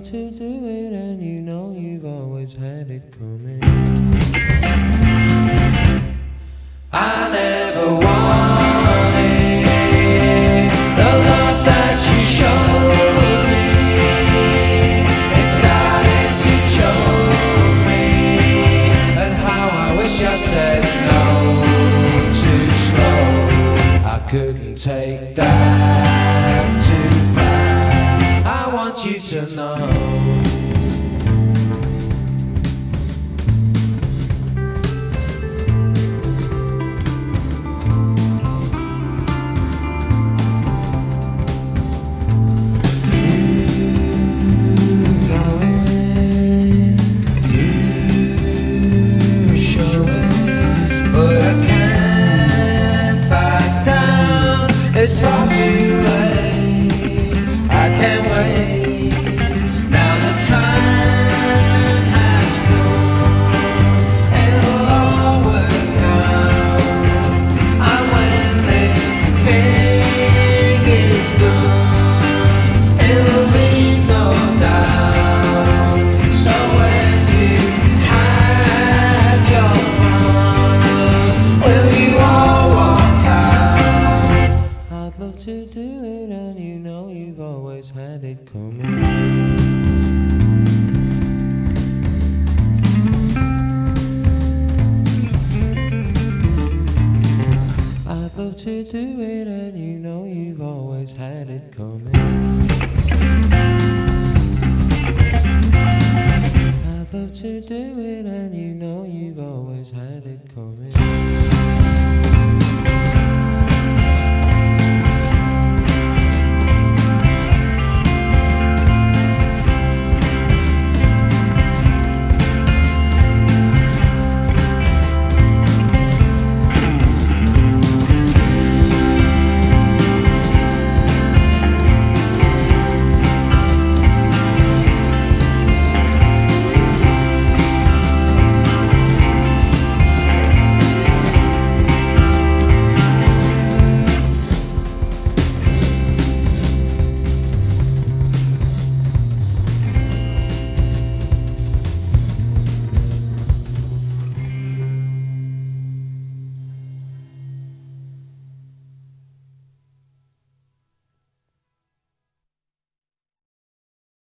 love to do it, and you know you've always had it coming. I never wanted the love that you showed me. It started to choke me, and how I wish I'd said no too slow. I couldn't take that too fast. I want you to know